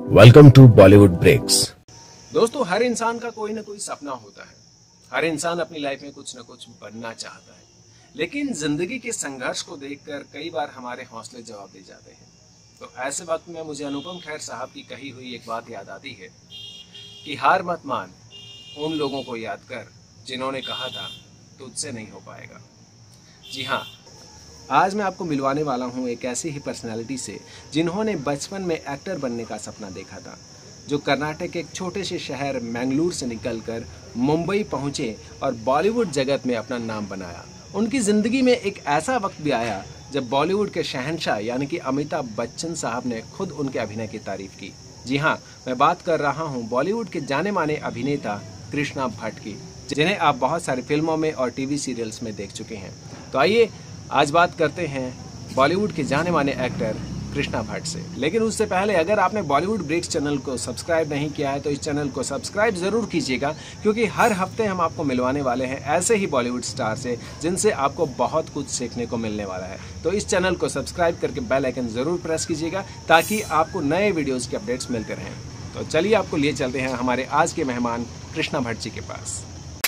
Welcome to Bollywood breaks. दोस्तों, हर इंसान का कोई ना कोई सपना होता है। हर इंसान अपनी लाइफ में कुछ ना कुछ बनना चाहता है, लेकिन जिंदगी के संघर्ष को देखकर कई बार हमारे हौसले जवाब दे जाते हैं। तो ऐसे वक्त में मुझे अनुपम खेर साहब की कही हुई एक बात याद आती है कि हार मत मान, उन लोगों को याद कर जिन्होंने कहा था तुझसे नहीं हो पाएगा। जी हाँ, आज मैं आपको मिलवाने वाला हूँ एक ऐसी ही पर्सनालिटी से जिन्होंने बचपन में एक्टर बनने का सपना देखा था, जो कर्नाटक के एक छोटे से शहर मैंगलोर से निकलकर मुंबई पहुँचे और बॉलीवुड जगत में अपना नाम बनाया। उनकी ज़िंदगी में एक ऐसा वक्त भी आया जब बॉलीवुड के शहंशाह यानी कि अमिताभ बच्चन साहब ने खुद उनके अभिनय की तारीफ की। जी हाँ, मैं बात कर रहा हूँ बॉलीवुड के जाने माने अभिनेता कृष्णा भट्ट की, जिन्हें आप बहुत सारी फिल्मों में और टीवी सीरियल्स में देख चुके हैं। तो आइए आज बात करते हैं बॉलीवुड के जाने माने एक्टर कृष्णा भट्ट से। लेकिन उससे पहले अगर आपने बॉलीवुड ब्रेक्स चैनल को सब्सक्राइब नहीं किया है तो इस चैनल को सब्सक्राइब ज़रूर कीजिएगा, क्योंकि हर हफ्ते हम आपको मिलवाने वाले हैं ऐसे ही बॉलीवुड स्टार से जिनसे आपको बहुत कुछ सीखने को मिलने वाला है। तो इस चैनल को सब्सक्राइब करके बेल आइकन ज़रूर प्रेस कीजिएगा ताकि आपको नए वीडियोज़ के अपडेट्स मिलते रहें। तो चलिए आपको लिए चलते हैं हमारे आज के मेहमान कृष्णा भट्ट जी के पास।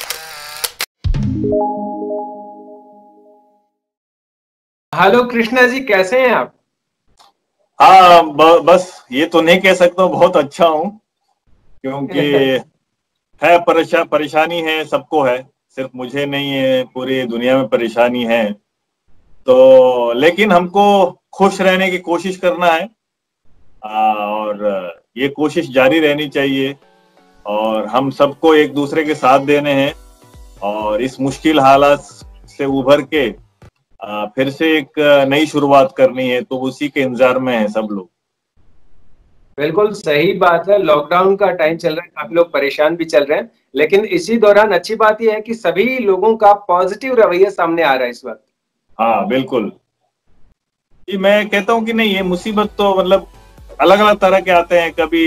हेलो कृष्णा जी, कैसे हैं आप? हाँ, बस ये तो नहीं कह सकता हूँ बहुत अच्छा हूँ, क्योंकि है परेशानी है, सबको है, सिर्फ मुझे नहीं है, पूरी दुनिया में परेशानी है। तो लेकिन हमको खुश रहने की कोशिश करना है और ये कोशिश जारी रहनी चाहिए और हम सबको एक दूसरे के साथ देने हैं और इस मुश्किल हालात से उभर के फिर से एक नई शुरुआत करनी है। तो उसी के इंतजार में है सब लोग। बिल्कुल सही बात है। लॉकडाउन का टाइम चल रहा है, काफी लोग परेशान भी चल रहे हैं, लेकिन इसी दौरान अच्छी बात यह है कि सभी लोगों का पॉजिटिव रवैया सामने आ रहा है इस वक्त। हाँ बिल्कुल, ये मैं कहता हूँ कि नहीं, ये मुसीबत तो मतलब अलग अलग तरह के आते हैं, कभी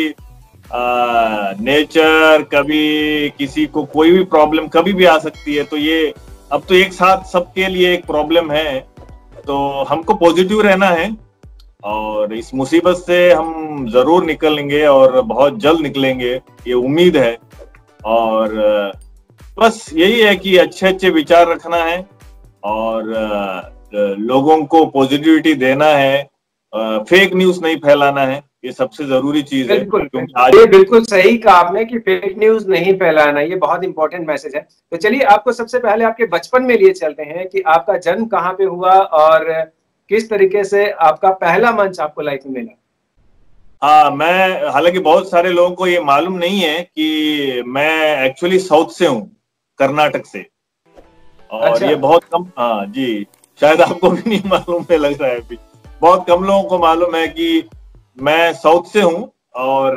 नेचर, कभी किसी को कोई भी प्रॉब्लम कभी भी आ सकती है। तो ये अब तो एक साथ सबके लिए एक प्रॉब्लम है, तो हमको पॉजिटिव रहना है और इस मुसीबत से हम जरूर निकलेंगे और बहुत जल्द निकलेंगे, ये उम्मीद है। और बस यही है कि अच्छे अच्छे विचार रखना है और लोगों को पॉजिटिविटी देना है, फेक न्यूज नहीं फैलाना है, ये सबसे जरूरी चीज है। बिल्कुल, आज ये बिल्कुल सही कहा आपने कि फेक न्यूज नहीं फैलाना, ये बहुत इंपॉर्टेंट मैसेज है। तो चलिए आपको सबसे पहले आपके बचपन में लिए चलते हैं कि आपका जन्म कहाँ पे हुआ और किस तरीके से आपका पहला मंच आपको लाइफ में मिला। हाँ, मैं हालांकि बहुत सारे लोगों को ये मालूम नहीं है कि मैं एक्चुअली साउथ से हूँ, कर्नाटक से। और अच्छा, ये बहुत कम, हाँ जी, शायद आपको भी नहीं मालूम है, लग रहा है अभी बहुत कम लोगों को मालूम है कि मैं साउथ से हूँ। और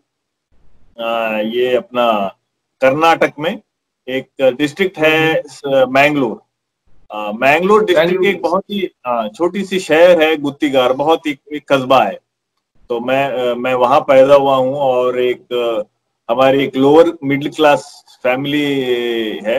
ये अपना कर्नाटक में एक डिस्ट्रिक्ट है मैंगलोर। मैंगलोर डिस्ट्रिक्ट एक बहुत ही छोटी सी शहर है, गुत्तीगार, बहुत ही एक कस्बा है। तो मैं वहां पैदा हुआ हूँ और एक हमारी एक लोअर मिडिल क्लास फैमिली है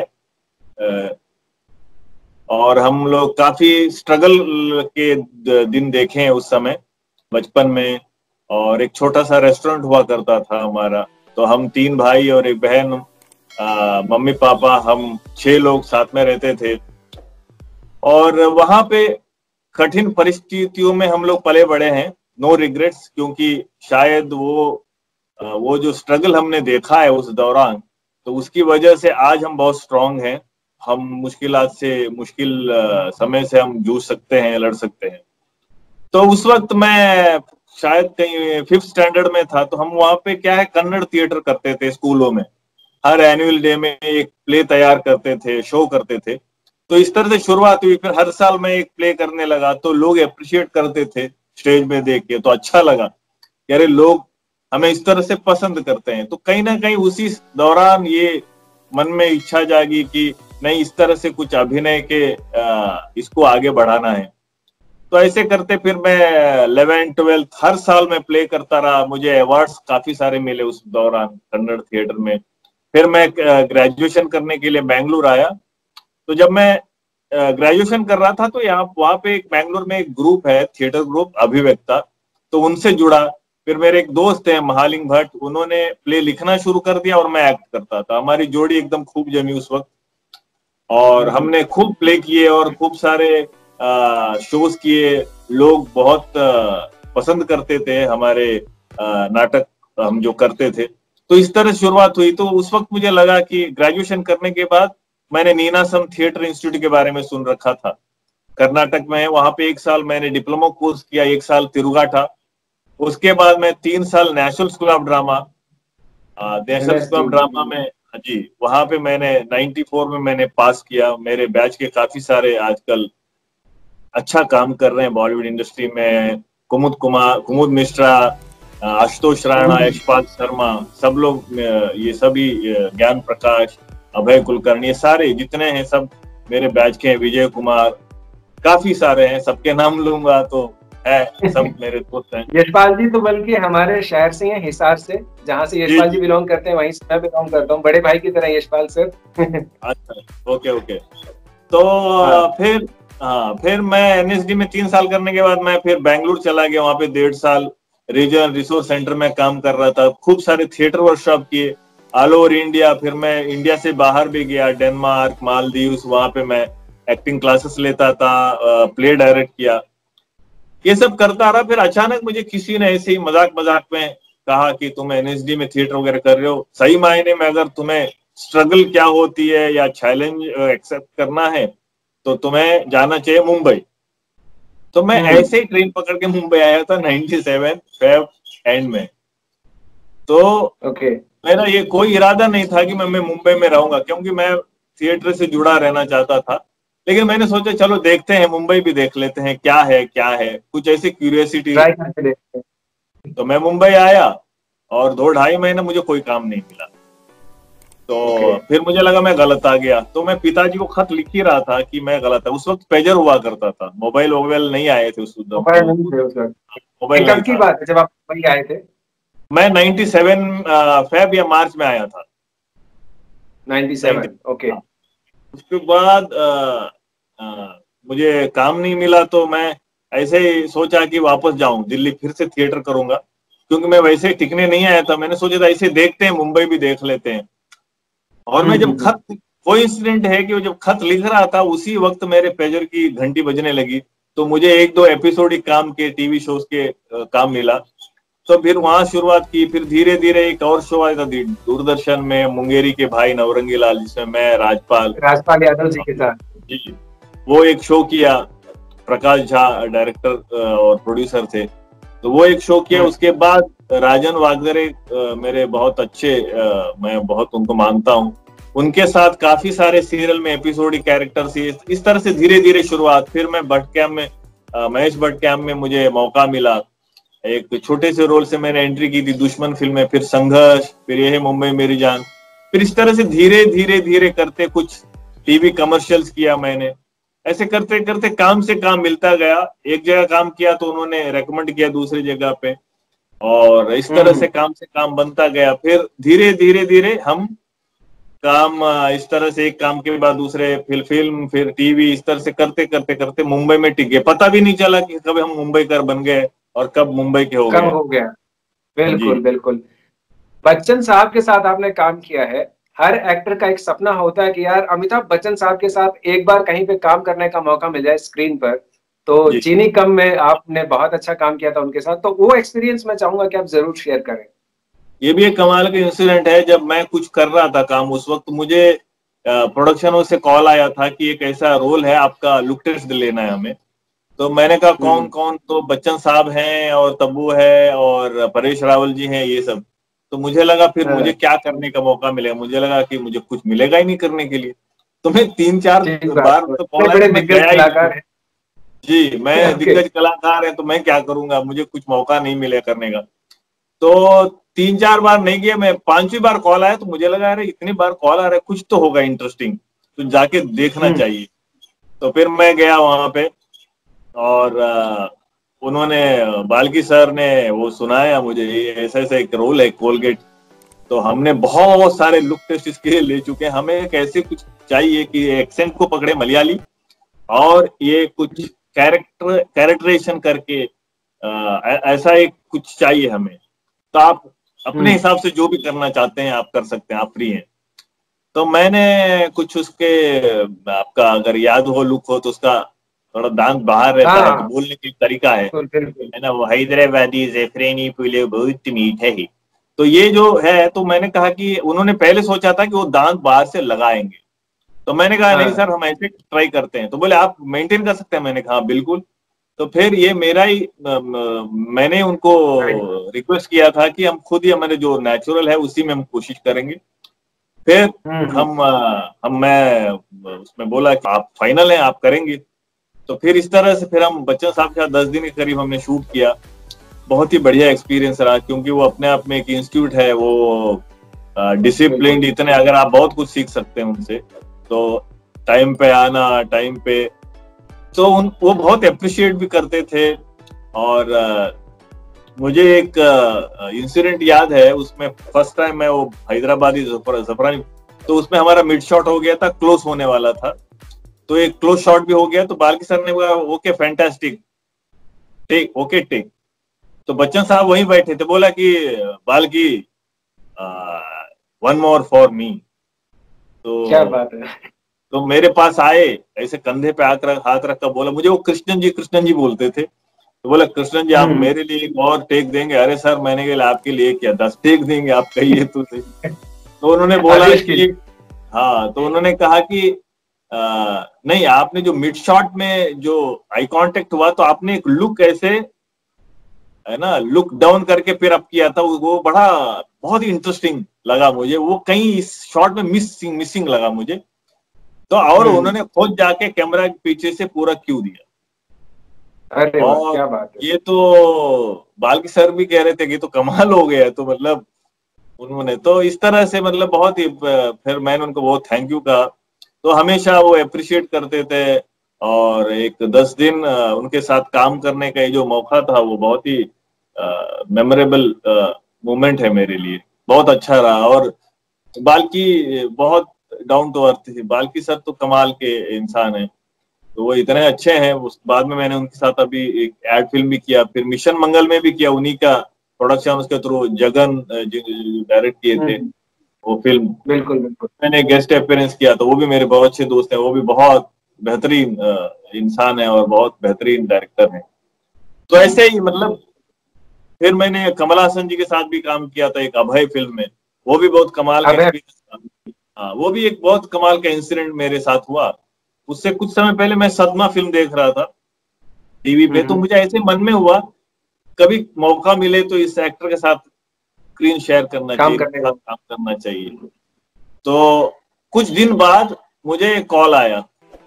और हम लोग काफी स्ट्रगल के दिन देखे हैं उस समय बचपन में। और एक छोटा सा रेस्टोरेंट हुआ करता था हमारा, तो हम 3 भाई और एक बहन, मम्मी पापा, हम 6 लोग साथ में रहते थे। और वहां पे कठिन परिस्थितियों में हम लोग पले बड़े हैं, नो रिग्रेट्स, क्योंकि शायद वो जो स्ट्रगल हमने देखा है उस दौरान, तो उसकी वजह से आज हम बहुत स्ट्रांग हैं। हम मुश्किल समय से हम जूझ सकते हैं, लड़ सकते हैं। तो उस वक्त मैं शायद कहीं 5th स्टैंडर्ड में था, तो हम वहां पे क्या है, कन्नड़ थिएटर करते थे स्कूलों में। हर एनुअल डे में एक प्ले तैयार करते थे, शो करते थे। तो इस तरह से शुरुआत हुई, फिर हर साल मैं एक प्ले करने लगा, तो लोग अप्रिशिएट करते थे स्टेज में देख के, तो अच्छा लगा कि अरे लोग हमें इस तरह से पसंद करते हैं। तो कहीं ना कहीं उसी दौरान ये मन में इच्छा जागी कि नहीं, इस तरह से कुछ अभिनय के इसको आगे बढ़ाना है। तो ऐसे करते फिर मैं 11th 12th हर साल मैं प्ले करता रहा, मुझे अवार्ड्स काफी सारे मिले उस दौरान कन्नड़ थिएटर में। फिर मैं ग्रेजुएशन करने के लिए बैंगलोर आया। तो जब मैं ग्रेजुएशन कर रहा था, तो वहां पे एक बैंगलोर में एक ग्रुप है, थिएटर ग्रुप अभिव्यक्ता, तो उनसे जुड़ा। फिर मेरे एक दोस्त हैं महालिंग भट्ट, उन्होंने प्ले लिखना शुरू कर दिया और मैं एक्ट करता था। हमारी जोड़ी एकदम खूब जमी उस वक्त, और हमने खूब प्ले किए और खूब सारे शोज किए। लोग बहुत पसंद करते थे हमारे नाटक, हम जो करते थे। तो इस तरह शुरुआत हुई। तो उस वक्त मुझे लगा कि ग्रेजुएशन करने के बाद मैंने नीनासम थिएटर इंस्टीट्यूट के बारे में सुन रखा था, कर्नाटक में है। वहां पे 1 साल मैंने डिप्लोमा कोर्स किया, 1 साल तिरुगाठा। उसके बाद मैं 3 साल national school of drama, national school of drama में, जी, वहां पे मैंने 94 में मैंने पास किया। मेरे बैच के काफी सारे आजकल अच्छा काम कर रहे हैं बॉलीवुड इंडस्ट्री में। कुमुद मिश्रा, आशुतोष राणा, यशपाल शर्मा, सब लोग, ये सभी, ज्ञान प्रकाश, अभय कुलकर्णी, ये सारे जितने हैं सब मेरे बैच के हैं। विजय कुमार, काफी सारे हैं, सबके नाम लूंगा तो है, सब मेरे दोस्त हैं। यशपाल जी तो बल्कि हमारे शहर से हैं, हिसार से, जहाँ से यशपाल जी बिलोंग करते हैं वहीं से मैं बिलोंग करता हूँ। बड़े भाई की तरह यशपाल सर। अच्छा, ओके। तो फिर मैं एनएसडी में 3 साल करने के बाद मैं फिर बेंगलुरु चला गया। वहां पे 1.5 साल रीजनल रिसोर्स सेंटर में काम कर रहा था। खूब सारे थिएटर वर्कशॉप किए ऑल ओवर इंडिया। फिर मैं इंडिया से बाहर भी गया, डेनमार्क, मालदीव्स, वहां पे मैं एक्टिंग क्लासेस लेता था, प्ले डायरेक्ट किया, ये सब करता रहा। फिर अचानक मुझे किसी ने ऐसे ही मजाक में कहा कि तुम एनएसडी में थिएटर वगैरह कर रहे हो, सही मायने में अगर तुम्हें स्ट्रगल क्या होती है या चैलेंज एक्सेप्ट करना है तो तुम्हें जाना चाहिए मुंबई। तो मैं ऐसे ही ट्रेन पकड़ के मुंबई आया था 97 फेब एंड में। तो मेरा ये कोई इरादा नहीं था कि मैं मुंबई में रहूंगा, क्योंकि मैं थिएटर से जुड़ा रहना चाहता था। लेकिन मैंने सोचा चलो देखते हैं, मुंबई भी देख लेते हैं, क्या है कुछ ऐसी क्यूरियोसिटी। तो मैं मुंबई आया और 2-2.5 महीने मुझे कोई काम नहीं मिला। तो फिर मुझे लगा मैं गलत आ गया। तो मैं पिताजी को खत लिख ही रहा था कि मैं गलत है। उस वक्त पेजर हुआ करता था, मोबाइल नहीं आए थे उस वक्त। मोबाइल की बात है जब आप मुंबई आए थे? मैं 97 फेब या मार्च में आया था। 97, ओके। उसके बाद मुझे काम नहीं मिला, तो मैं ऐसे ही सोचा कि वापस जाऊं दिल्ली, फिर से थिएटर करूंगा, क्योंकि मैं वैसे टिकने नहीं आया था। मैंने सोचा था ऐसे देखते हैं, मुंबई भी देख लेते हैं। और मैं जब कोई इंसिडेंट है कि जब खत लिख रहा था उसी वक्त मेरे पेजर की घंटी बजने लगी। तो मुझे 1-2 एपिसोडिक काम के, टीवी शोज के काम मिला। तो फिर वहां शुरुआत की। फिर धीरे धीरे एक और शो आया था दूरदर्शन में, मुंगेरी के भाई नवरंगी लाल, जिसमें मैं राजपाल यादव जी के साथ, जी, वो एक शो किया। प्रकाश झा डायरेक्टर और प्रोड्यूसर थे, तो वो एक शो किया। उसके बाद राजन वागदरे मेरे बहुत अच्छे, मैं बहुत उनको मानता हूँ, उनके साथ काफी सारे सीरियल में एपिसोडिक कैरेक्टर थी। इस तरह से धीरे धीरे शुरुआत। फिर मैं भट्ट कैम्प में, महेश भट्ट कैम्प में मुझे मौका मिला। एक छोटे से रोल से मैंने एंट्री की थी दुश्मन फिल्म में, फिर संघर्ष, फिर यह है मुंबई मेरी जान। फिर इस तरह से धीरे धीरे करते कुछ टीवी कमर्शियल्स किया मैंने। ऐसे करते करते काम से काम मिलता गया। एक जगह काम किया तो उन्होंने रेकमेंड किया दूसरी जगह पे, और इस तरह से काम बनता गया। फिर धीरे धीरे हम काम, इस तरह से एक काम के बाद दूसरे, फिल्म, फिर टीवी, इस तरह से करते करते मुंबई में टिक गए। पता भी नहीं चला कि कब हम मुंबई कर बन गए और कब मुंबई के हो गया। बिल्कुल। बच्चन साहब के साथ आपने काम किया है। हर एक्टर का एक सपना होता है कि यार अमिताभ बच्चन साहब के साथ एक बार कहीं पे काम करने का मौका मिल जाए स्क्रीन पर। तो चीनी कम में आपने बहुत अच्छा काम किया था उनके साथ, तो वो एक्सपीरियंस मैं चाहूंगा कि आप जरूर शेयर करें। ये भी एक कमाल का इंसिडेंट है। जब मैं कुछ कर रहा था काम, उस वक्त मुझे प्रोडक्शन से कॉल आया था कि एक ऐसा रोल है, आपका लुक टेस्ट लेना है हमें। तो मैंने कहा कौन? तो बच्चन साहब हैं और तब्बू है और परेश रावल जी हैं, ये सब। तो मुझे लगा फिर मुझे क्या करने का मौका मिलेगा। मुझे लगा कि मुझे कुछ मिलेगा ही नहीं करने के लिए। तो मैं 3-4 बार तो कॉल आया, मैं गया ही। जी, मैं दिग्गज कलाकार है तो मैं क्या करूंगा, मुझे कुछ मौका नहीं मिले करने का। तो 3-4 बार नहीं गया मैं। 5वीं बार कॉल आया तो मुझे लगा अरे इतनी बार कॉल आ रहा है, कुछ तो होगा इंटरेस्टिंग, तो जाके देखना चाहिए। तो फिर मैं गया वहां पे, और उन्होंने, बाल्की सर ने वो सुनाया मुझे, ये ऐसा एक रोल है कोलगेट। तो हमने बहुत सारे लुक टेस्ट इसके लिए ले चुके हैं। हमें एक ऐसे कुछ चाहिए कि एक्सेंट को पकड़े मलयाली, और ये कुछ कैरेक्टरेशन करके ऐसा एक कुछ चाहिए हमें, तो आप अपने हिसाब से जो भी करना चाहते हैं आप कर सकते हैं, आप फ्री हैं। तो मैंने कुछ उसके, आपका अगर याद हो, लुक हो, तो उसका थोड़ा दांत बाहर रहता है, तो बोलने का तरीका है ना, वो हैदराबादी ज़ैफ़रानी पुलाव बहुत मीठा है। तो ये जो है, तो मैंने कहा कि उन्होंने पहले सोचा था कि वो दांत बाहर से लगाएंगे, तो मैंने कहा नहीं सर, हम ऐसे ट्राई करते हैं। तो बोले आप मेंटेन कर सकते हैं? मैंने कहा बिल्कुल। तो फिर ये मेरा ही मैंने उनको रिक्वेस्ट किया था कि हम खुद ही, हमारे जो नेचुरल है उसी में हम कोशिश करेंगे। फिर मैं उसमें बोला कि आप फाइनल हैं, आप करेंगे। तो फिर इस तरह से फिर हम बच्चन साहब के साथ 10 दिन के करीब हमने शूट किया। बहुत ही बढ़िया एक्सपीरियंस रहा, क्योंकि वो अपने आप में एक इंस्टीट्यूट है, वो डिसिप्लिन इतने, अगर आप बहुत कुछ सीख सकते हैं उनसे। तो टाइम पे आना, टाइम पे, तो वो बहुत अप्रिशिएट भी करते थे। और मुझे एक इंसिडेंट याद है, उसमें फर्स्ट टाइम मैं वो हैदराबादी ज़फ़रानी, तो उसमें हमारा मिड शॉट हो गया था, क्लोज होने वाला था, तो एक क्लोज शॉट भी हो गया। तो बाल्की सर ने बोला okay fantastic take, okay take. तो बच्चन साहब वहीं बैठे थे, बोला कि बाल्की 1 more फॉर मी। तो क्या बात है। तो मेरे पास आए, ऐसे कंधे पे हाथ रख कर बोला, मुझे वो कृष्णन जी बोलते थे। तो बोला कृष्णन जी आप मेरे लिए एक और टेक देंगे? अरे सर मैंने कहा आपके लिए क्या 10 टेक देंगे, आप कहिए तो सही। तो उन्होंने बोला कि हाँ, तो उन्होंने कहा कि नहीं, आपने जो मिड शॉट में जो आई कांटेक्ट हुआ, तो आपने एक लुक ऐसे, है ना, लुक डाउन करके फिर अप किया था, वो बड़ा बहुत ही इंटरेस्टिंग लगा मुझे, वो कहीं इस शॉट में मिसिंग लगा मुझे। तो और उन्होंने खुद जाके कैमरा के पीछे से पूरा क्यू दिया। अरे और क्या बात है। ये तो बाल्की सर भी कह रहे थे कि तो कमाल हो गया। तो मतलब उन्होंने तो इस तरह से, मतलब बहुत ही, फिर मैंने उनको बहुत थैंक यू कहा। तो हमेशा वो अप्रिशिएट करते थे, और एक 10 दिन उनके साथ काम करने का जो मौका था, वो बहुत ही मेमोरेबल मोमेंट है मेरे लिए, बहुत अच्छा रहा। और बाल्की बहुत डाउन टू अर्थ थी, बाल्की सर तो कमाल के इंसान है, तो वो इतने अच्छे हैं। उस बाद में मैंने उनके साथ अभी एक एड फिल्म भी किया, फिर मिशन मंगल में भी किया, उन्हीं का प्रोडक्शन, उसके थ्रू जगन डायरेक्ट किए थे वो फिल्म। बिल्कुल बिल्कुल। मैंने गेस्ट अपीयरेंस किया, तो वो भी मेरे बहुत अच्छे दोस्त हैं, वो भी बहुत बेहतरीन इंसान है और बहुत बेहतरीन डायरेक्टर है। तो ऐसे ही मतलब फिर मैंने कमल हासन जी के साथ भी काम किया था एक अभय फिल्म में, वो भी बहुत कमाल का एक्सपीरियंस था। हाँ, वो भी एक बहुत कमाल का इंसिडेंट मेरे साथ हुआ। उससे कुछ समय पहले मैं सदमा फिल्म देख रहा था टीवी पे, तो मुझे ऐसे मन में हुआ कभी मौका मिले तो इस एक्टर के साथ स्क्रीन शेयर करना चाहिए, काम करना चाहिए। तो कुछ दिन बाद मुझे कॉल आया,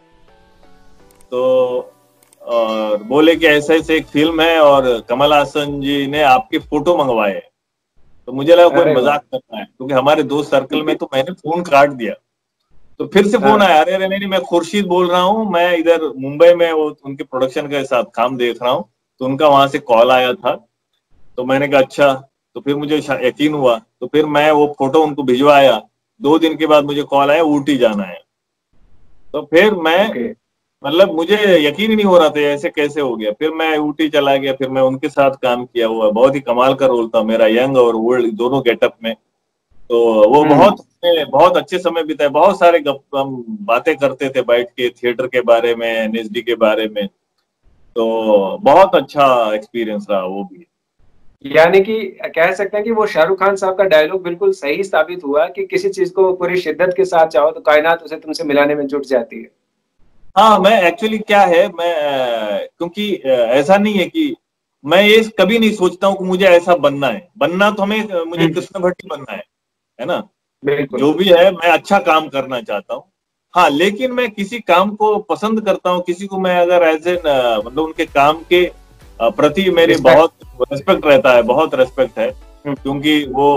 तो और बोले कि ऐसे ऐसे एक फिल्म है और कमल हासन जी ने आपके फोटो मंगवाए। तो मुझे लगा कोई मजाक कर रहा है, क्योंकि हमारे दोस्त सर्कल में, तो मैंने फोन काट दिया। तो फिर से फोन आया, अरे नहीं, मैं खुर्शीद बोल रहा हूँ, मैं इधर मुंबई में वो उनके प्रोडक्शन के साथ काम देख रहा हूँ। तो उनका वहां से कॉल आया था, तो मैंने कहा अच्छा। तो फिर मुझे यकीन हुआ, तो फिर मैं वो फोटो उनको भिजवाया। 2 दिन के बाद मुझे कॉल आया, ऊटी जाना है। तो फिर मैं मतलब मुझे यकीन ही नहीं हो रहा था ऐसे कैसे हो गया। फिर मैं ऊटी चला गया, फिर मैं उनके साथ काम किया हुआ, बहुत ही कमाल का रोल था मेरा, यंग और ओल्ड दोनों गेटअप में। तो वो बहुत अच्छे समय बिताए, बहुत सारे हम बातें करते थे बैठ के, थिएटर के बारे में, एनएसडी के बारे में। तो बहुत अच्छा एक्सपीरियंस रहा वो भी। यानी कि कह सकते हैं कि वो शाहरुख खान साहब का डायलॉग बिल्कुल सही साबित हुआ कि किसी चीज को पूरी शिद्दत के साथ चाहो तो कायनात उसे तुमसे मिलाने में जुट जाती है। हाँ, मैं एक्चुअली क्या है, मैं क्योंकि ऐसा नहीं है कि मैं ये कभी नहीं सोचता हूँ कि मुझे ऐसा बनना है। बनना तो मुझे कृष्ण भट्ट ही बनना है ना, जो भी है मैं अच्छा काम करना चाहता हूँ। हाँ, लेकिन मैं किसी काम को पसंद करता हूँ, किसी को मैं अगर एज एन मतलब उनके काम के प्रति मेरे बहुत रेस्पेक्ट रहता है, बहुत रेस्पेक्ट है। क्योंकि वो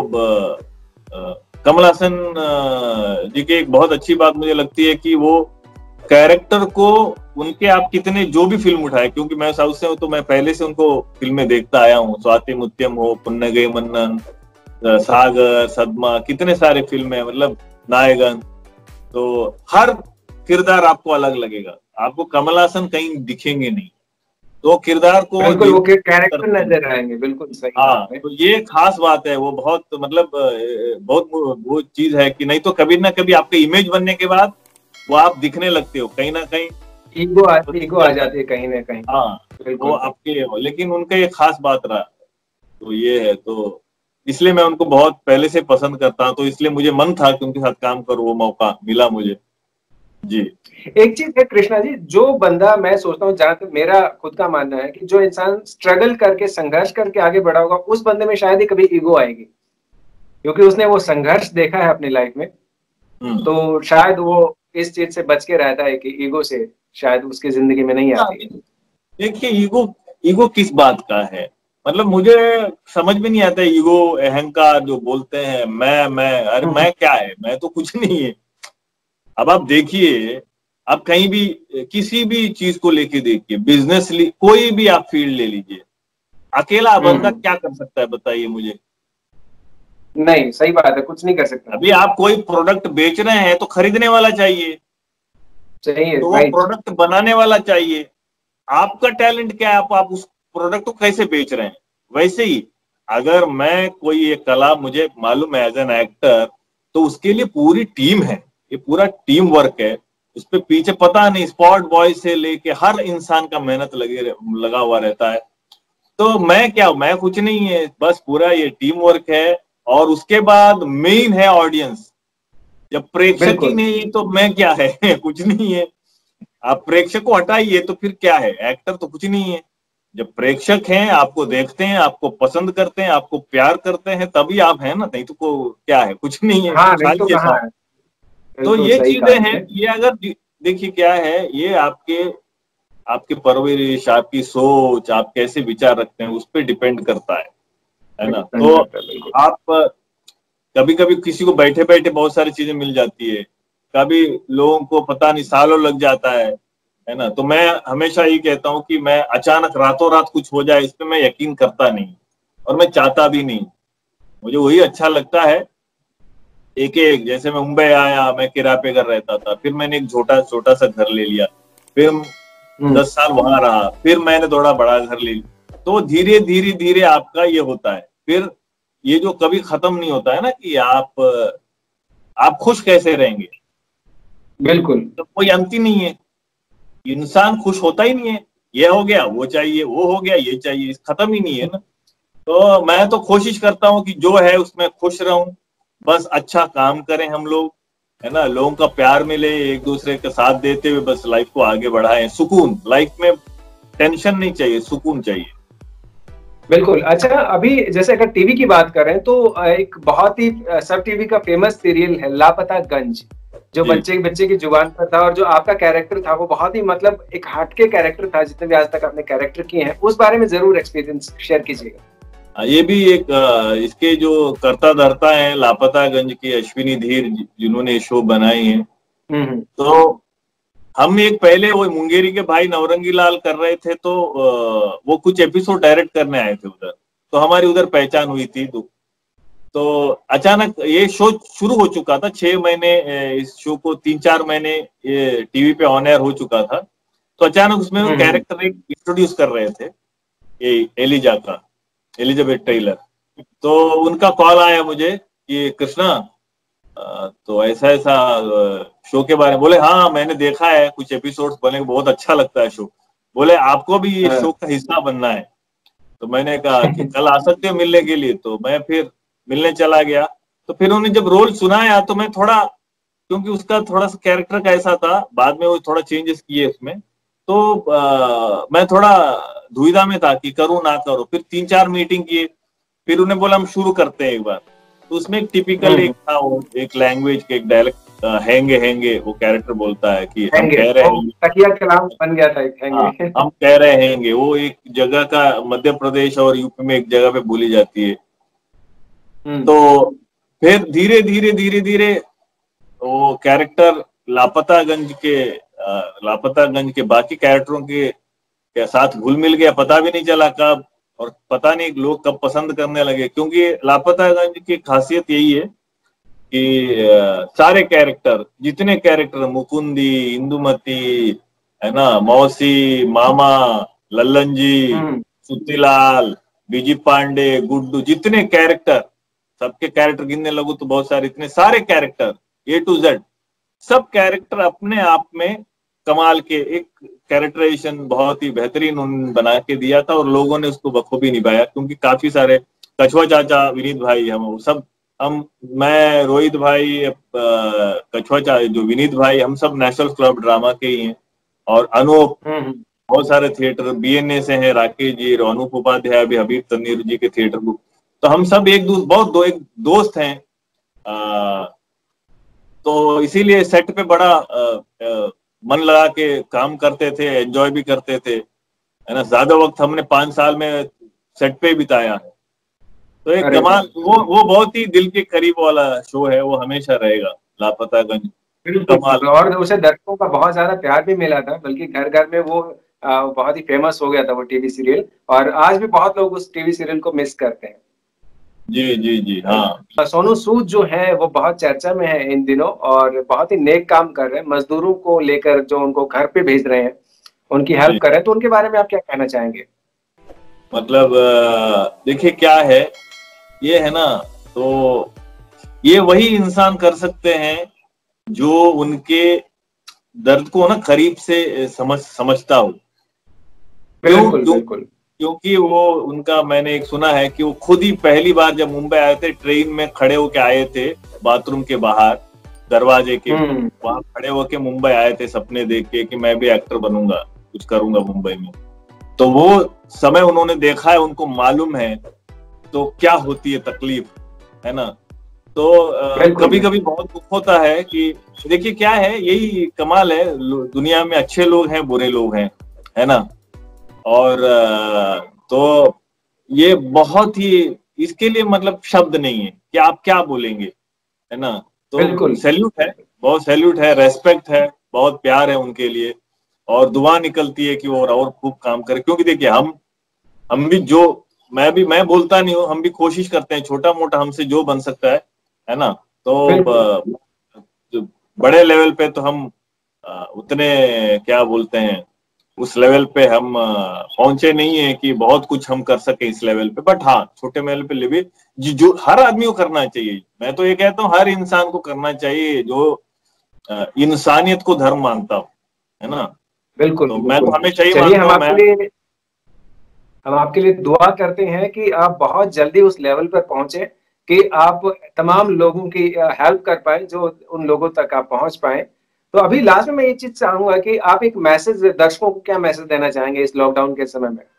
कमल हासन जी की एक बहुत अच्छी बात मुझे लगती है कि वो कैरेक्टर को उनके आप कितने जो भी फिल्म उठाए, क्योंकि मैं साउथ से हूँ तो मैं पहले से उनको फिल्में देखता आया हूँ, स्वाति मुत्यम हो, पुन्नगई मन्नन, सागर, सदमा, कितने सारे फिल्म है, मतलब नायगन। तो हर किरदार आपको अलग लगेगा, आपको कमल हासन कहीं दिखेंगे नहीं। तो किरदार को बिल्कुल वो कैरेक्टर करते हैं। नजर आएंगे, बिल्कुल सही हाँ, बात है। तो ये खास बात है, वो बहुत मतलब बहुत वो चीज है कि नहीं तो कभी ना कभी आपके इमेज बनने के बाद वो आप दिखने लगते हो कहीं ना कहीं, ईगो तो ईगो दिख आ जाता है। जाती है कहीं ना कहीं। हाँ, वो बिल्कुल। आपके, लेकिन उनका ये खास बात रहा, तो ये है, तो इसलिए मैं उनको बहुत पहले से पसंद करता हूँ, तो इसलिए मुझे मन था कि उनके साथ काम करूँ, वो मौका मिला मुझे। जी। एक चीज है कृष्णा जी, जो बंदा, मैं सोचता हूँ, जहां तक मेरा खुद का मानना है कि जो इंसान स्ट्रगल करके संघर्ष करके आगे बढ़ा होगा, उस बंदे में शायद ही कभी ईगो आएगी, क्योंकि उसने वो संघर्ष देखा है अपनी लाइफ में। हम्म। तो शायद वो इस चीज से बच के रहता है कि ईगो से शायद उसकी जिंदगी में नहीं हाँ, आती है। देखिए, ईगो ईगो किस बात का है, मतलब मुझे समझ में नहीं आता, ईगो अहंकार जो बोलते हैं, मैं अरे हम्म, मैं क्या है, मैं तो कुछ नहीं है। अब आप देखिए, आप कहीं भी किसी भी चीज को लेके देखिए, बिजनेस कोई भी आप फील्ड ले लीजिए, अकेला बंदा हम्म। क्या कर सकता है बताइए मुझे। नहीं, सही बात है, कुछ नहीं कर सकता। अभी आप कोई प्रोडक्ट बेच रहे हैं तो खरीदने वाला चाहिए, सही है, तो वो राइट। प्रोडक्ट बनाने वाला चाहिए। आपका टैलेंट क्या है, आप उस प्रोडक्ट को कैसे बेच रहे हैं। वैसे ही अगर मैं कोई एक कला मुझे मालूम है एज एन एक्टर, तो उसके लिए पूरी टीम है, ये पूरा टीम वर्क है, उस पे पीछे पता नहीं स्पॉट बॉय से लेके हर इंसान का मेहनत लगा हुआ रहता है। तो मैं क्या, मैं कुछ नहीं है, बस पूरा ये टीम वर्क है। और उसके बाद मेन है ऑडियंस, जब प्रेक्षक ही बिल्कुल। नहीं तो मैं क्या है कुछ नहीं है। आप प्रेक्षक को हटाइए तो फिर क्या है, एक्टर तो कुछ नहीं है। जब प्रेक्षक हैं, आपको देखते हैं, आपको पसंद करते हैं, आपको प्यार करते हैं, तभी आप हैं ना, नहीं तो क्या है, कुछ नहीं है, हाँ, नहीं तो खाली है कहाँ सब। है। तो बिल्कुल ये सही कहा चीजें हैं, आपने। ये अगर देखिए क्या है, ये आपके आपके परवरिश, आपकी सोच, आप कैसे विचार रखते हैं, उस पर डिपेंड करता है ना। डिपेंड तो करता है, बिल्कुल। आप कभी कभी किसी को बैठे बैठे बहुत सारी चीजें मिल जाती है, कभी लोगों को पता नहीं सालों लग जाता है ना। तो मैं हमेशा ये कहता हूँ कि मैं अचानक रातों रात कुछ हो जाए इस पे मैं यकीन करता नहीं, और मैं चाहता भी नहीं। मुझे वही अच्छा लगता है, एक एक, जैसे मैं मुंबई आया, मैं किराए पे घर रहता था, फिर मैंने एक छोटा छोटा सा घर ले लिया, फिर हम्म। 10 साल वहां रहा, फिर मैंने थोड़ा बड़ा घर ले लिया। तो धीरे धीरे धीरे आपका ये होता है, फिर ये जो कभी खत्म नहीं होता है ना कि आप खुश कैसे रहेंगे, बिल्कुल। तो कोई अंत ही नहीं है। इंसान खुश होता ही नहीं है, ये हो गया वो चाहिए, वो हो गया ये चाहिए, खत्म ही नहीं है ना। तो मैं तो कोशिश करता हूँ कि जो है उसमें खुश रहूं, बस अच्छा काम करें हम लोग, है ना, लोगों का प्यार मिले, एक दूसरे का साथ देते हुए बस लाइफ को आगे बढ़ाएं, सुकून लाइफ में, टेंशन नहीं चाहिए, सुकून चाहिए। बिल्कुल। अच्छा, अभी जैसे अगर टीवी की बात करें तो एक बहुत ही सब टीवी का फेमस सीरियल है लापता गंज, जो जी। बच्चे बच्चे की जुबान पर था, और जो आपका कैरेक्टर था वो बहुत ही मतलब एक हटके कैरेक्टर था जितने भी आज तक आपने कैरेक्टर किए हैं। उस बारे में जरूर एक्सपीरियंस शेयर कीजिएगा। ये भी एक इसके जो करता धरता है लापतागंज की अश्विनी धीर, जिन्होंने शो बनाई है। हम्म। तो हम एक पहले वो मुंगेरी के भाई नवरंगी लाल कर रहे थे, तो वो कुछ एपिसोड डायरेक्ट करने आए थे उधर, तो हमारी उधर पहचान हुई थी। तो अचानक ये शो शुरू हो चुका था, 6 महीने इस शो को 3-4 महीने ये टीवी पे ऑन एयर हो चुका था। तो अचानक उसमें वो हम्म। कैरेक्टर एक इंट्रोड्यूस कर रहे थे, ये एलिजा का, एलिजाबेथ टेलर। तो उनका कॉल आया मुझे कि कृष्णा, तो ऐसा ऐसा शो के बारे में, बोले हाँ मैंने देखा है कुछ एपिसोड्स बने, बहुत अच्छा लगता है शो, बोले आपको भी ये हाँ। शो का हिस्सा बनना है। तो मैंने कहा कि कल आ सकते हो मिलने के लिए, तो मैं फिर मिलने चला गया। तो फिर उन्होंने जब रोल सुनाया तो मैं थोड़ा, क्योंकि उसका थोड़ा सा कैरेक्टर का ऐसा था, बाद में वो थोड़ा चेंजेस किए उसमें, तो मैं थोड़ा दुविधा में था कि करूं ना करूं। फिर 3-4 मीटिंग किए, फिर उन्हें बोला हम शुरू करते हैं एक बार। तो उसमें एक टिपिकल हम्म। एक था, वो एक लैंग्वेज के एक डायलेक्ट, हैंगे हैंगे वो कैरेक्टर बोलता है कि हम हैंगे, कह रहे वो हैं, तकिया कलाम बन गया था एक हाँ हैंगे। हम कह रहे हैंगे, वो एक जगह का मध्य प्रदेश और यूपी में एक जगह पे बोली जाती है। हम्म। तो फिर धीरे धीरे धीरे धीरे वो कैरेक्टर लापतागंज के बाकी कैरेक्टरों के साथ घुल मिल गया, पता भी नहीं चला कब, और पता नहीं लोग कब पसंद करने लगे। क्योंकि लापतागंज की खासियत यही है कि सारे कैरेक्टर, जितने कैरेक्टर, मुकुंदी, इंदुमती, है ना, मौसी, मामा, लल्लन जी, सुत्तीलाल, बीजी पांडे, गुड्डू, जितने कैरेक्टर, सबके कैरेक्टर गिनने लगूं तो बहुत सारे, इतने सारे कैरेक्टर A to Z, सब कैरेक्टर अपने आप में कमाल के, एक कैरेक्टराइजेशन बहुत ही बेहतरीन उन्होंने बना के दिया था और लोगों ने उसको बखूबी निभाया, क्योंकि काफी सारे कछुआ चाचा, विनीत भाई, हम मैं, रोहित भाई, कछुआ चाचा, जो विनीत भाई, हम सब नेशनल क्लब ड्रामा के ही हैं। और अनूप, बहुत सारे थिएटर BNA से हैं, राकेश जी, अनूप उपाध्याय, अभी हबीब तन्नीर जी के थिएटर ग्रुप, तो हम सब एक दोस्त हैं। तो इसीलिए सेट पे बड़ा मन लगा के काम करते थे, एंजॉय भी करते थे, है ना। ज्यादा वक्त हमने 5 साल में सेट पे बिताया है। तो एक कमाल, वो बहुत ही दिल के करीब वाला शो है, वो हमेशा रहेगा, लापतागंज। कमाल, और उसे दर्शकों का बहुत ज्यादा प्यार भी मिला था, बल्कि घर घर में वो बहुत ही फेमस हो गया था वो टीवी सीरियल, और आज भी बहुत लोग उस टीवी सीरियल को मिस करते हैं। जी जी जी, हाँ। सोनू सूद जो है वो बहुत चर्चा में है इन दिनों, और बहुत ही नेक काम कर रहे हैं, मजदूरों को लेकर जो उनको घर पे भेज रहे हैं, उनकी हेल्प कर रहे हैं। तो उनके बारे में आप क्या कहना चाहेंगे? मतलब देखिए क्या है, ये है ना, तो ये वही इंसान कर सकते हैं जो उनके दर्द को ना करीब से समझता हो। बिल्कुल। क्योंकि वो उनका, मैंने एक सुना है कि वो खुद ही पहली बार जब मुंबई आए थे, ट्रेन में खड़े होके आए थे, बाथरूम के बाहर दरवाजे के वहां खड़े होके मुंबई आए थे, सपने देख के कि मैं भी एक्टर बनूंगा, कुछ करूंगा मुंबई में। तो वो समय उन्होंने देखा है, उनको मालूम है तो क्या होती है तकलीफ, है ना। तो कभी कभी बहुत दुख होता है कि देखिए क्या है, यही कमाल है दुनिया में, अच्छे लोग हैं, बुरे लोग हैं, है ना। और तो ये बहुत ही, इसके लिए मतलब शब्द नहीं है कि आप क्या बोलेंगे, है ना। तो सैल्यूट है, बहुत सैल्यूट है, रेस्पेक्ट है, बहुत प्यार है उनके लिए, और दुआ निकलती है कि वो और खूब काम करे। क्योंकि देखिए हम भी, जो मैं बोलता नहीं हूँ, हम भी कोशिश करते हैं, छोटा मोटा हमसे जो बन सकता है ना। तो बड़े लेवल पे तो हम उतने क्या बोलते हैं, उस लेवल पे हम पहुंचे नहीं है कि बहुत कुछ हम कर सके इस लेवल पे, बट हाँ छोटे लेवल पे भी जो हर आदमी को करना चाहिए। मैं तो ये कहता हूँ हर इंसान को करना चाहिए जो इंसानियत को धर्म मानता हो, है ना। बिल्कुल, तो मैं तो हमेशा ही मानता हूँ। हम आपके लिए दुआ करते हैं कि आप बहुत जल्दी उस लेवल पर पहुंचे कि आप तमाम लोगों की हेल्प कर पाए, जो उन लोगों तक आप पहुंच पाए। तो अभी लास्ट में मैं ये चीज चाहूंगा कि आप एक मैसेज, दर्शकों को क्या मैसेज देना चाहेंगे इस लॉकडाउन के समय में?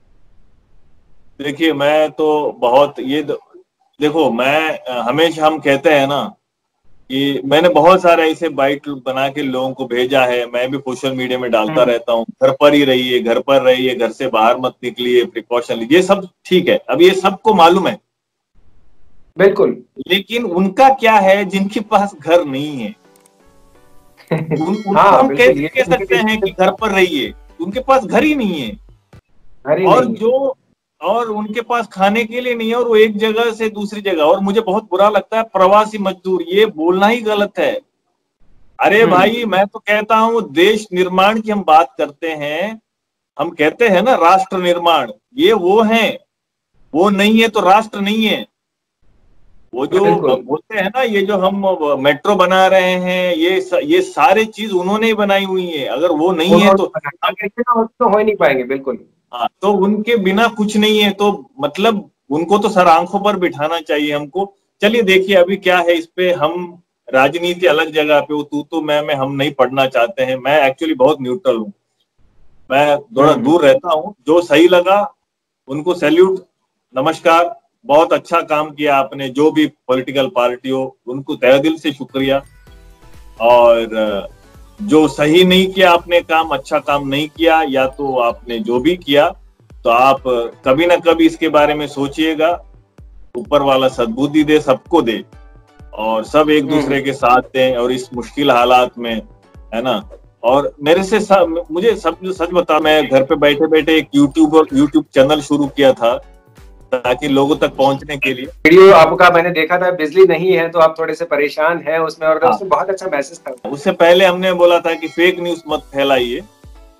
देखिए मैं तो बहुत देखो, मैं हमेशा, हम कहते हैं ना कि मैंने बहुत सारे ऐसे बाइट बना के लोगों को भेजा है, मैं भी सोशल मीडिया में डालता रहता हूँ, घर पर ही रहिए, घर पर रहिए, घर से बाहर मत निकलिए, प्रिकॉशन लीजिए, सब ठीक है, अब ये सबको मालूम है। बिल्कुल। लेकिन उनका क्या है जिनके पास घर नहीं है, उनको हम कैसे कह सकते हैं कि घर पर रहिए, उनके पास घर ही नहीं है, और उनके पास खाने के लिए नहीं है, और वो एक जगह से दूसरी जगह। और मुझे बहुत बुरा लगता है प्रवासी मजदूर, ये बोलना ही गलत है। अरे भाई, मैं तो कहता हूँ देश निर्माण की हम बात करते हैं, हम कहते हैं ना राष्ट्र निर्माण, ये वो है, वो नहीं है तो राष्ट्र नहीं है। वो जो बोलते हैं ना, ये जो हम मेट्रो बना रहे हैं, ये सारे चीज उन्होंने ही बनाई हुई है, अगर वो नहीं है तो हो ही नहीं पाएंगे। बिल्कुल। हाँ, तो उनके बिना कुछ नहीं है, तो मतलब उनको तो सर आंखों पर बिठाना चाहिए हमको। चलिए देखिए अभी क्या है, इस पे हम राजनीति अलग जगह पे, वो तू मैं हम नहीं पढ़ना चाहते हैं। मैं एक्चुअली बहुत न्यूट्रल हूँ, मैं थोड़ा दूर रहता हूँ। जो सही लगा उनको सैल्यूट, नमस्कार, बहुत अच्छा काम किया आपने, जो भी पॉलिटिकल पार्टी हो उनको तहे दिल से शुक्रिया। और जो सही नहीं किया आपने काम, अच्छा काम नहीं किया, या तो आपने जो भी किया, तो आप कभी ना कभी इसके बारे में सोचिएगा, ऊपर वाला सद्बुद्धि दे, सबको दे, और सब एक दूसरे के साथ दें, और इस मुश्किल हालात में, है ना। और मेरे से मुझे सच बता, मैं घर पे बैठे बैठे एक यूट्यूब चैनल शुरू किया था ताकि लोगों तक पहुंचने के लिए। वीडियो आपका मैंने देखा था, बिजली नहीं है तो आप थोड़े से परेशान हैं उसमें, और उसमें बहुत अच्छा मैसेज था। उससे पहले हमने बोला था कि फेक न्यूज मत फैलाइए,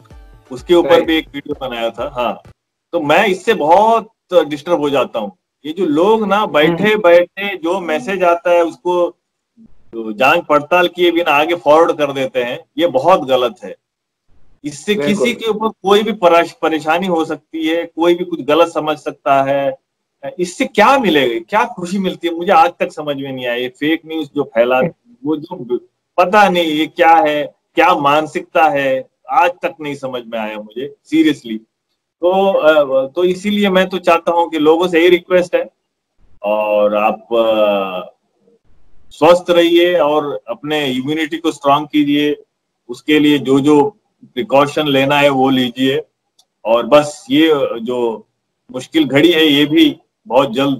उसके ऊपर भी एक वीडियो बनाया था। हाँ, तो मैं इससे बहुत डिस्टर्ब हो जाता हूँ। ये जो लोग ना बैठे बैठे जो मैसेज आता है उसको जांच पड़ताल किए बिना आगे फॉरवर्ड कर देते हैं, ये बहुत गलत है। इससे किसी के ऊपर कोई भी परेशानी हो सकती है, कोई भी कुछ गलत समझ सकता है। इससे क्या मिलेगा, क्या खुशी मिलती है, मुझे आज तक समझ में नहीं आया। ये फेक न्यूज जो फैला, वो जो पता नहीं ये क्या है, क्या मानसिकता है, आज तक नहीं समझ में आया मुझे सीरियसली। तो इसीलिए मैं तो चाहता हूं कि लोगों से यही रिक्वेस्ट है, और आप स्वस्थ रहिए और अपने इम्यूनिटी को स्ट्रांग कीजिए। उसके लिए जो जो प्रिकॉशन लेना है वो लीजिए, और बस ये जो मुश्किल घड़ी है ये भी बहुत जल्द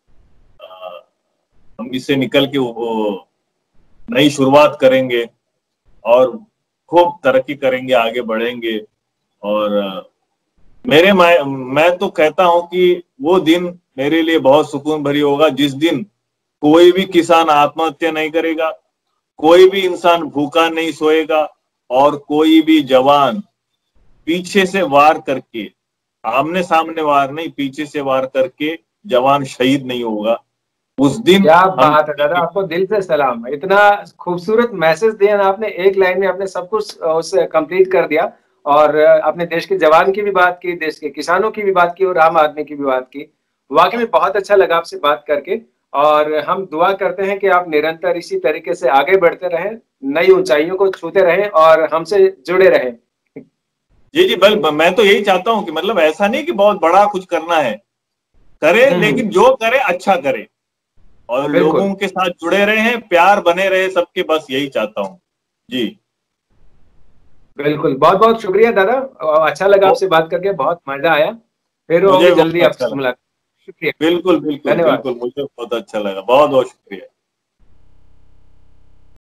हम इससे निकल के वो नई शुरुआत करेंगे और खूब तरक्की करेंगे, आगे बढ़ेंगे। और मैं तो कहता हूं कि वो दिन मेरे लिए बहुत सुकून भरी होगा जिस दिन कोई भी किसान आत्महत्या नहीं करेगा, कोई भी इंसान भूखा नहीं सोएगा, और कोई भी जवान पीछे से वार करके, आमने सामने वार नहीं, पीछे से वार करके जवान शहीद नहीं होगा। उस दिन क्या बात है दादा, आपको दिल से सलाम। इतना खूबसूरत मैसेज दिया ना आपने, एक लाइन में आपने सब कुछ उसे कंप्लीट कर दिया। और अपने देश के जवान की भी बात की, देश के किसानों की भी बात की, और आम आदमी की भी बात की। वाकई में बहुत अच्छा लगा आपसे बात करके, और हम दुआ करते हैं कि आप निरंतर इसी तरीके से आगे बढ़ते रहें, नई ऊंचाइयों को छूते रहें और हमसे जुड़े रहें। जी जी, मैं तो यही चाहता हूँ कि मतलब ऐसा नहीं कि बहुत बड़ा कुछ करना है, करे, लेकिन जो करे अच्छा करे, और लोगों के साथ जुड़े रहे, प्यार बने रहे सबके, बस यही चाहता हूँ जी। बिल्कुल, बहुत बहुत शुक्रिया दादा, अच्छा लगा आपसे बात करके, बहुत मजा आया। फिर मुझे होगी जल्दी आपसे मुलाकात। शुक्रिया। बिल्कुल बिल्कुल बिल्कुल, मुझे बहुत अच्छा लगा, बहुत बहुत शुक्रिया।